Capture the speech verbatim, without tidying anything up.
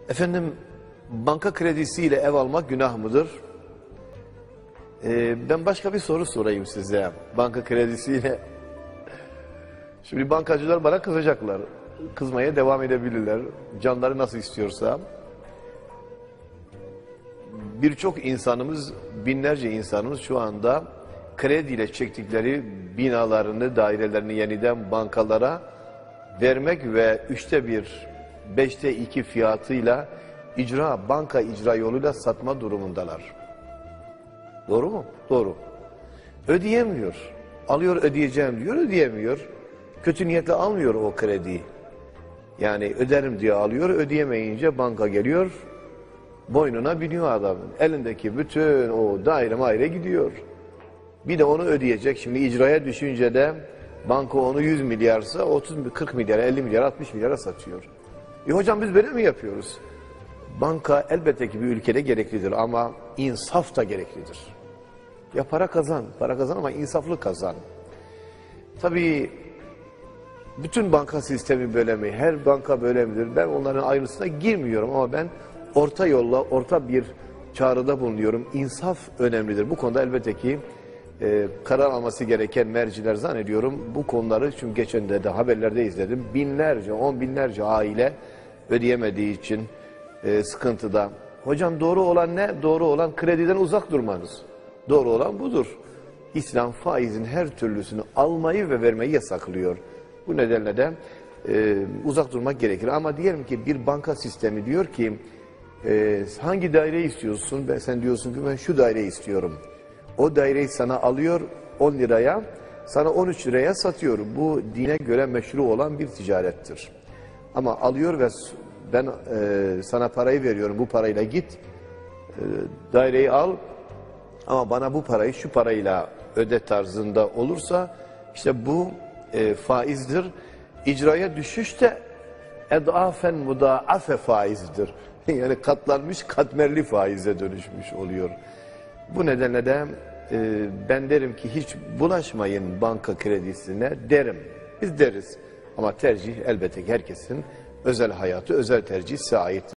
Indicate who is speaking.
Speaker 1: Efendim, banka kredisiyle ev almak günah mıdır? Ee, ben başka bir soru sorayım size. Banka kredisiyle... Şimdi bankacılar bana kızacaklar. Kızmaya devam edebilirler. Canları nasıl istiyorsa. Birçok insanımız, binlerce insanımız şu anda krediyle çektikleri binalarını, dairelerini yeniden bankalara vermek ve üçte bir, beşte iki fiyatıyla icra, banka icra yoluyla satma durumundalar. Doğru mu? Doğru. Ödeyemiyor. Alıyor, ödeyeceğim diyor, ödeyemiyor. Kötü niyetle almıyor o krediyi. Yani öderim diye alıyor, ödeyemeyince banka geliyor, boynuna biniyor adamın. Elindeki bütün o daire maire gidiyor. Bir de onu ödeyecek. Şimdi icraya düşünce de banka onu yüz milyarsa otuz, kırk milyara, elli milyara, altmış milyara satıyor. E hocam biz böyle mi yapıyoruz? Banka elbette ki bir ülkede gereklidir ama insaf da gereklidir. Ya para kazan, para kazan ama insaflı kazan. Tabii bütün banka sistemi böyle mi? Her banka böyle midir? Ben onların ayrıntısına girmiyorum ama ben orta yolla, orta bir çağrıda bulunuyorum. İnsaf önemlidir. Bu konuda elbette ki e, karar alması gereken merciler zannediyorum. Bu konuları, çünkü geçen de, de haberlerde izledim. Binlerce, on binlerce aile ödeyemediği için e, sıkıntıda. Hocam doğru olan ne? Doğru olan krediden uzak durmanız. Doğru olan budur. İslam faizin her türlüsünü almayı ve vermeyi yasaklıyor. Bu nedenle de e, uzak durmak gerekir. Ama diyelim ki bir banka sistemi diyor ki e, hangi daireyi istiyorsun? Ben, sen diyorsun ki ben şu daireyi istiyorum. O daireyi sana alıyor on liraya, sana on üç liraya satıyor. Bu dine göre meşru olan bir ticarettir. Ama alıyor ve ben e, sana parayı veriyorum, bu parayla git, e, daireyi al ama bana bu parayı şu parayla öde tarzında olursa işte bu e, faizdir. İcraya düşüş de edafen mudaafe faizdir. Yani katlanmış katmerli faize dönüşmüş oluyor. Bu nedenle de e, ben derim ki hiç bulaşmayın banka kredisine derim. Biz deriz ama tercih elbette ki herkesin özel hayatı, özel tercih size ait.